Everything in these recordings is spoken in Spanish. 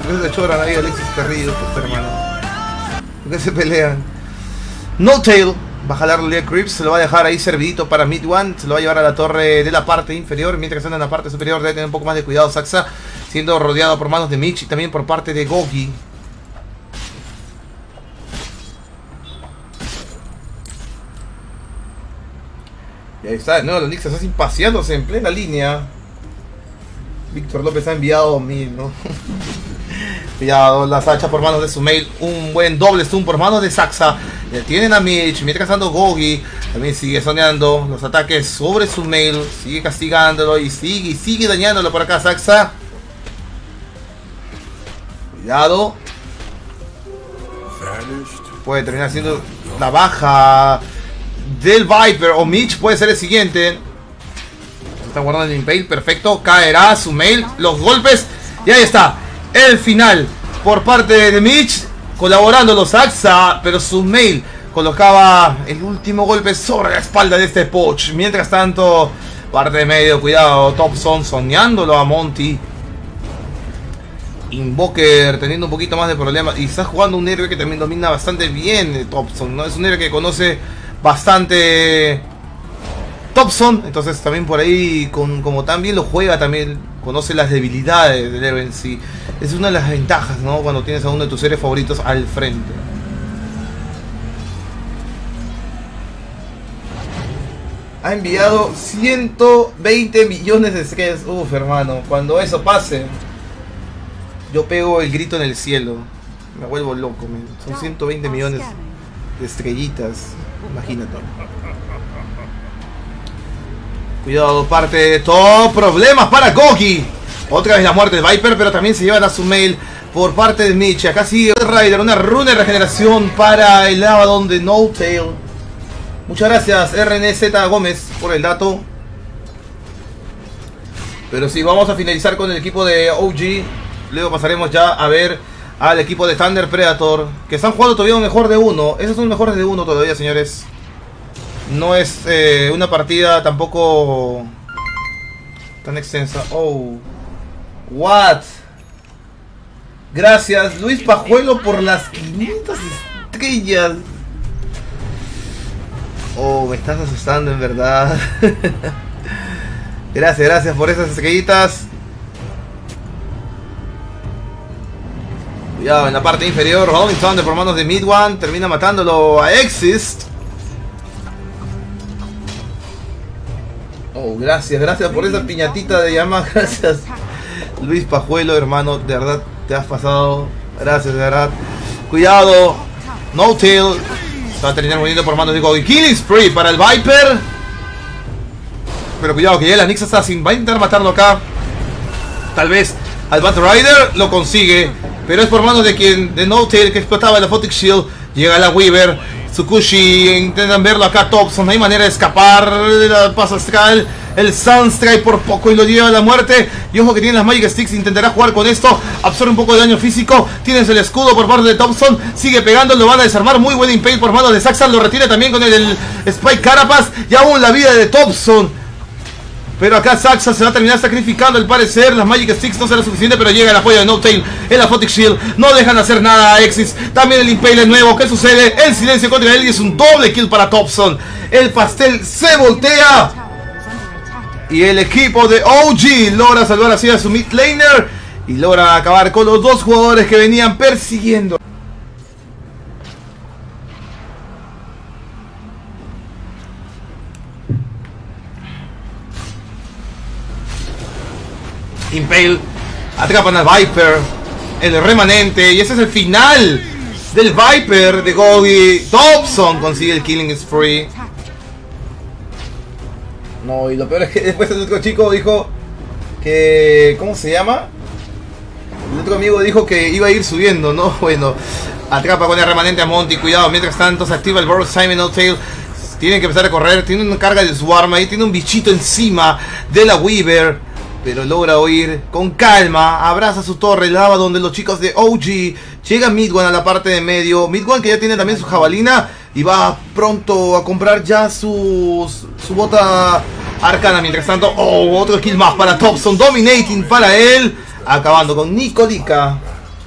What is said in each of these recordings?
¿Por qué se choran ahí Alexis Carrillo, pues, hermano? ¿Por qué se pelean? No Tail va a jalar Lea Crips, se lo va a dejar ahí servidito para Mid One, se lo va a llevar a la torre de la parte inferior, mientras que anda en la parte superior debe tener un poco más de cuidado Saxa, siendo rodeado por manos de Mitch y también por parte de Gogi. Y ahí está, de nuevo los Knicks así paseándose en plena línea. Víctor López ha enviado 1000, ¿no? Cuidado, la Sacha por manos de Sumail. Un buen doble stun por manos de Saxa. Le tienen a Mitch. Mientras ando Gogi. También sigue soñando los ataques sobre Sumail. Sigue castigándolo y sigue dañándolo por acá Saxa. Cuidado. Puede terminar siendo la baja del Viper. O Mitch puede ser el siguiente. Está guardando el Impale. Perfecto. Caerá Sumail. Los golpes. Y ahí está. El final por parte de Mitch, colaborando los Saxa, pero Sumail colocaba el último golpe sobre la espalda de este Poch. Mientras tanto, parte de medio, cuidado, Thompson soñándolo a Monty. Invoker teniendo un poquito más de problemas y está jugando un héroe que también domina bastante bien Thompson, ¿no? Es un héroe que conoce bastante Thompson, entonces también por ahí, como también lo juega, también conoce las debilidades del héroe en sí. Es una de las ventajas, ¿no? Cuando tienes a uno de tus héroes favoritos al frente. Ha enviado 120 millones de estrellas. Uf, hermano, cuando eso pase, yo pego el grito en el cielo. Me vuelvo loco, man. Son 120 millones de estrellitas. Imagínate. Cuidado, parte de todo. Problemas para Gogi. Otra vez la muerte de Viper, pero también se llevan a Sumail por parte de Mitch. Acá sigue Rider, una runa de regeneración para el Abaddon de No Tail. Muchas gracias RNZ Gómez por el dato. Pero sí, vamos a finalizar con el equipo de OG. Luego pasaremos ya a ver al equipo de Thunder Predator, que están jugando todavía un mejor de uno. Esos son mejores de uno todavía, señores. No es una partida tampoco tan extensa. Oh, what? Gracias Luis Pajuelo por las 500 estrellas. Oh, me estás asustando en verdad. Gracias por esas estrellitas. Cuidado en la parte inferior. Rolling Thunder por manos de Mid One. Termina matándolo a Exist. Oh, gracias por esa piñatita de llama. Gracias Luis Pajuelo, hermano. De verdad te has pasado. Gracias, de verdad. Cuidado. No Tail. Se va a terminar muriendo por manos de Gogi. Killing Spree para el Viper. Pero cuidado que ya la Nyx Assassin va a intentar matarlo acá. Tal vez al Bat Rider lo consigue. Pero es por manos de No Tail, que explotaba la Photic Shield. Llega la Weaver. Tsukushi, intentan verlo acá Thompson, no hay manera de escapar. Pasa astral, el Sunstrike por poco y lo lleva a la muerte. Y ojo que tiene las Magic Sticks, intentará jugar con esto. Absorbe un poco de daño físico. Tienes el escudo por parte de Thompson. Sigue pegando, lo van a desarmar. Muy buen impale por manos de Saxa. Lo retira también con el Spike Carapace. Y aún la vida de Thompson. Pero acá Saxa se va a terminar sacrificando al parecer. Las Magic Sticks no será suficiente, pero llega el apoyo de No Tail en la Photic Shield. No dejan hacer nada a Exis. También el Impale nuevo. ¿Qué sucede? El silencio contra él y es un doble kill para Thompson. El pastel se voltea. Y el equipo de OG logra salvar así a su mid laner. Y logra acabar con los dos jugadores que venían persiguiendo. Impale, atrapan al Viper, el remanente, y ese es el final del Viper de Gogi. Thompson consigue el Killing Spree. No, y lo peor es que después el otro chico dijo que... ¿cómo se llama? El otro amigo dijo que iba a ir subiendo, ¿no? Bueno, atrapa con el remanente a Monty, cuidado, mientras tanto se activa el Burrow Simon No Tail. Tienen que empezar a correr, tiene una carga de Swarm ahí, tiene un bichito encima de la Weaver. Pero logra huir con calma, abraza su torre, lava donde los chicos de OG. Llega Mid One a la parte de medio. Mid One que ya tiene también su jabalina y va pronto a comprar ya su bota arcana. Mientras tanto, oh, otro kill más para Thompson. Dominating para él, acabando con Nicolika.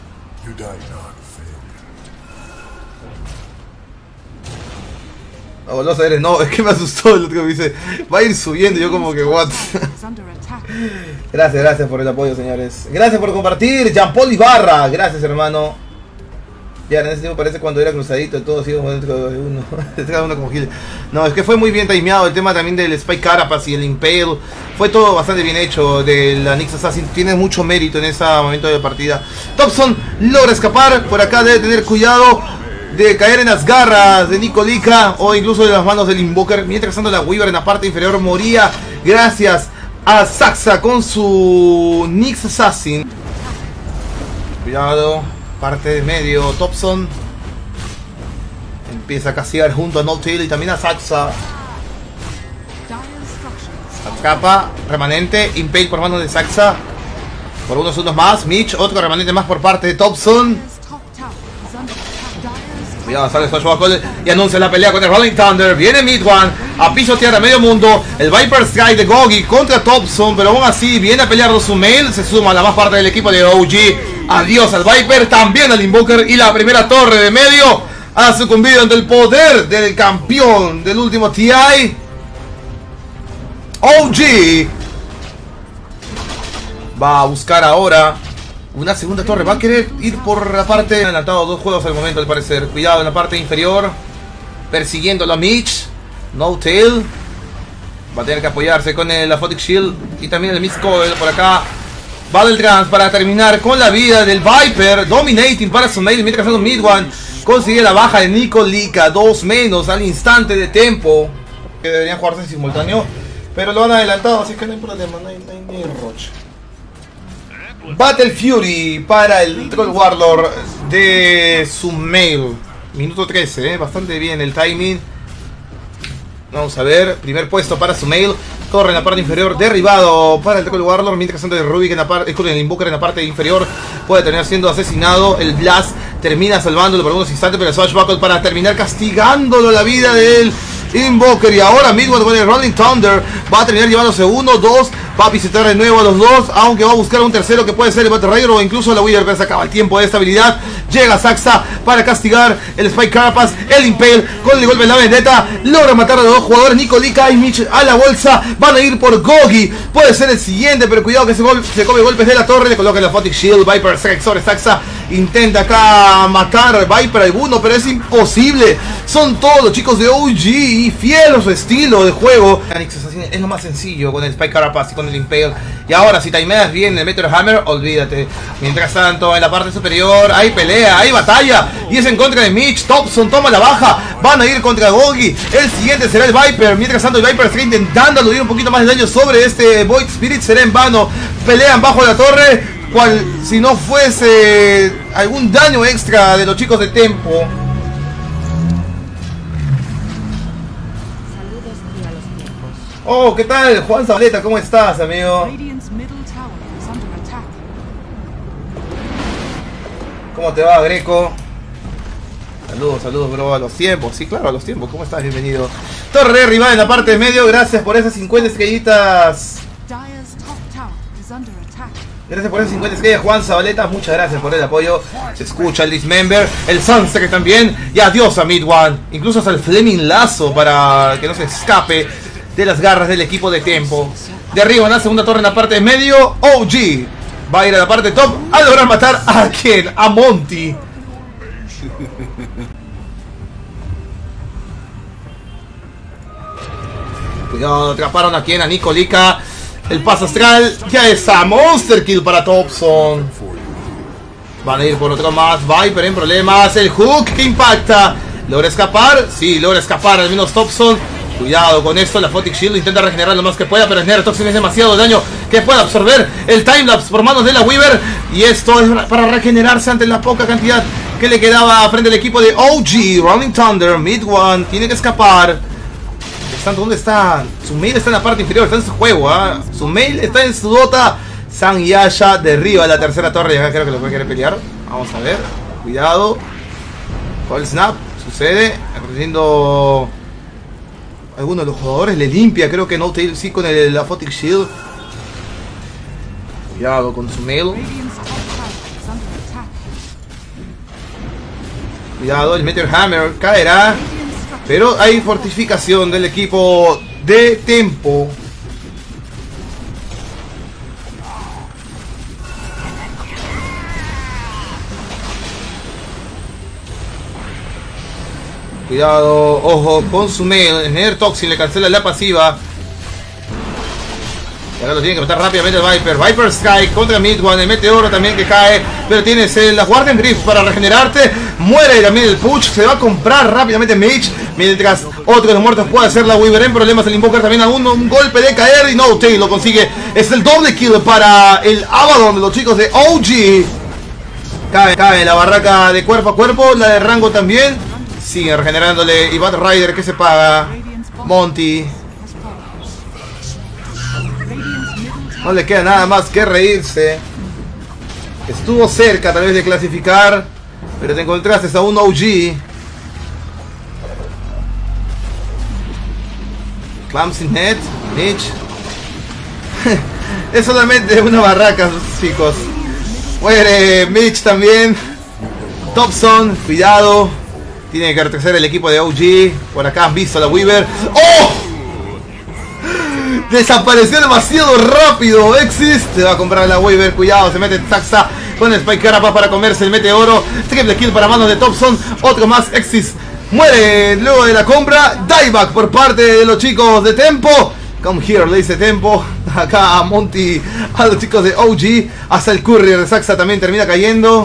No, los aires, no, es que me asustó el otro que me dice, va a ir subiendo, y yo como que what. Gracias por el apoyo, señores. Gracias por compartir, Jean-Paul Ibarra, gracias hermano. Ya, en ese tiempo parece cuando era cruzadito, todos íbamos dentro de uno, cada uno como gil. No, es que fue muy bien timeado el tema también del Spike Carapace y el Impale. Fue todo bastante bien hecho de la Nyx Assassin, tiene mucho mérito en ese momento de la partida. Thompson logra escapar, por acá debe tener cuidado de caer en las garras de Nicolica o incluso de las manos del Invoker. Mientras tanto la Weaver en la parte inferior moría gracias a Saxa con su Nyx Assassin. Cuidado, parte de medio, Thompson empieza a castigar junto a No-Tail y también a Saxa. Escapa, remanente, Impale por manos de Saxa. Por unos segundos más, Mitch, otro remanente más por parte de Thompson. Cuidado, sale Swashbuckle y anuncia la pelea con el Rolling Thunder. Viene Mid-One a pisotear a medio mundo. El Viper Sky de Gogi contra Thompson, pero aún así viene a pelear Sumail. Se suma a la más parte del equipo de OG. Adiós al Viper, también al Invoker. Y la primera torre de medio ha sucumbido ante el poder del campeón del último TI. OG va a buscar ahora una segunda torre, va a querer ir por la parte. Han adelantado dos juegos al momento al parecer. Cuidado en la parte inferior, persiguiéndolo a Mitch. No-Tail va a tener que apoyarse con el Aphotic Shield y también el Miss Coil por acá. Battletrans para terminar con la vida del Viper. Dominating para Sumail, mientras tanto Mid-One consigue la baja de Nicolica. 2 menos al instante de tiempo, que deberían jugarse en simultáneo, pero lo han adelantado, así que no hay problema, no hay roche. Battle Fury para el Troll Warlord de Sumail. Minuto 13, bastante bien el timing. Vamos a ver, primer puesto para Sumail. Torre en la parte inferior, derribado para el Troll Warlord. Mientras tanto el Rubik en la parte, el Invoker en la parte inferior puede terminar siendo asesinado. El Blast termina salvándolo por unos instantes, pero el Swashbuckle para terminar castigándolo la vida del Invoker. Y ahora mismo con el Rolling Thunder va a terminar llevándose 1, 2. Va a pisotear de nuevo a los dos, aunque va a buscar un tercero que puede ser el Battle Rider o incluso la Weaver, pero se acaba el tiempo de estabilidad. Llega Saxa para castigar el Spike Carapace, el Impale con el golpe de la vendetta. Logra matar a los dos jugadores, Nicolica y Mitch a la bolsa. Van a ir por Gogi, puede ser el siguiente, pero cuidado que se come golpes de la torre. Le coloca el Aphotic Shield, Viper sobre Saxa. Intenta acá matar Viper alguno, pero es imposible. Son todos los chicos de OG y fiel a su estilo de juego. Es lo más sencillo con el Spike Carapace y con el Impale. Y ahora si timeas bien el Meteor Hammer, olvídate. Mientras tanto en la parte superior hay pelea, hay batalla, y es en contra de Mitch. Thompson toma la baja, van a ir contra Gogi. El siguiente será el Viper. Mientras tanto el Viper está intentando aludir un poquito más de daño sobre este Void Spirit, será en vano. Pelean bajo la torre, cual si no fuese algún daño extra de los chicos de Tempo. Oh, ¿qué tal? Juan Zabaleta, ¿cómo estás, amigo? ¿Cómo te va, Greco? Saludos, bro, a los tiempos. Sí, claro, a los tiempos. ¿Cómo estás? Bienvenido. Torre arriba en la parte de medio. Gracias por esas 50 estrellitas. Gracias por esas 50 estrellas, Juan Zabaleta. Muchas gracias por el apoyo. Se escucha el Dismember, el Sunset también. Y adiós a Mid-One. Incluso hasta el Fleming Lazo para que no se escape de las garras del equipo de Tempo. De arriba en la segunda torre en la parte de medio, OG va a ir a la parte top a lograr matar a quien, a Monty. Cuidado, atraparon a quien, a Nicolica. El paso astral ya está, Monster Kill para Thompson. Van a ir por otro más, Viper en problemas. El Hook que impacta. ¿Logra escapar? Sí, logra escapar, al menos Thompson. Cuidado con esto, la Aphotic Shield intenta regenerar lo más que pueda, pero el Toxin es demasiado daño que puede absorber el Timelapse por manos de la Weaver. Y esto es para regenerarse ante la poca cantidad que le quedaba frente al equipo de OG. Rolling Thunder, Mid-One, tiene que escapar. ¿Dónde está? Sumail está en la parte inferior, está en su juego, ¿eh? Sumail está en su dota. San Yasha derriba la tercera torre y acá creo que lo puede querer pelear. Vamos a ver, cuidado. Con el snap, sucede, recibiendo algunos de los jugadores, le limpia, creo que No-Tail sí con el Aphotic Shield. Cuidado con Sumail. Cuidado, el Meteor Hammer caerá. Pero hay fortificación del equipo de Tempo. Cuidado, ojo, con su mail. El Nether Toxin le cancela la pasiva. Y ahora lo tiene que matar rápidamente el Viper. Viper Sky contra Midone. El Meteoro también que cae. Pero tienes la Guardian Griff para regenerarte. Muere también el Push. Se va a comprar rápidamente Mage. Mientras otro de los muertos puede hacer la Weaver en problemas. El Invoker también a un golpe de caer. Y No Tail lo consigue. Es el doble kill para el Abaddon de los chicos de OG. Cae la barraca de cuerpo a cuerpo. La de rango también. Sigue regenerándole. Y Bat Rider que se paga. Monty. No le queda nada más que reírse. Estuvo cerca tal vez de clasificar, pero te encontraste a un OG. Clumsy Head, Mitch. Es solamente una barraca, chicos. Muere Mitch también. Thompson, cuidado. Tiene que retroceder el equipo de OG. Por acá han visto a la Weaver. ¡Oh! Desapareció demasiado rápido. Exis se va a comprar la Weaver. Cuidado, se mete Taxa con el Spike Carapace para comerse el Meteoro. Triple kill para manos de Thompson. Otro más. Exis muere luego de la compra. Dieback por parte de los chicos de Tempo. Come here, le dice Tempo. Acá a Monty, a los chicos de OG. Hasta el Courier de Saxa también termina cayendo.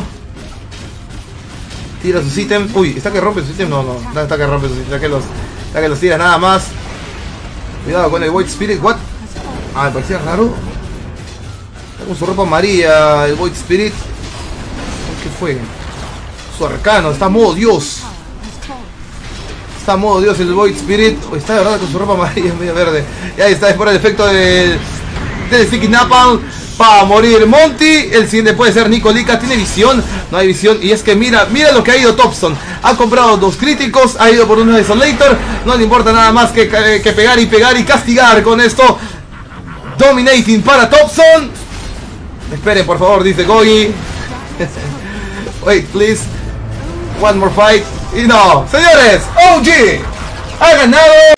Tira sus ítems. Uy, ¿está que rompe sus ítems? No está que rompe sus ítems. Está que los tira nada más. Cuidado con el Void Spirit. What? Ah, me parecía raro. Está con su ropa amarilla el Void Spirit. ¿Qué fue? Su arcano. Está a modo Dios. Está a modo Dios el Void Spirit. Está de verdad con su ropa amarilla medio verde. Y ahí está, es por el efecto del Sticky Napalm. Para morir Monty. El siguiente puede ser Nicolica. Tiene visión. No hay visión. Y es que mira lo que ha ido Thompson. Ha comprado 2 críticos. Ha ido por una Desolator. No le importa nada más que pegar y castigar con esto. Dominating para Thompson. Esperen por favor, dice Gogi. Wait please. One more fight. Y no, señores, OG ha ganado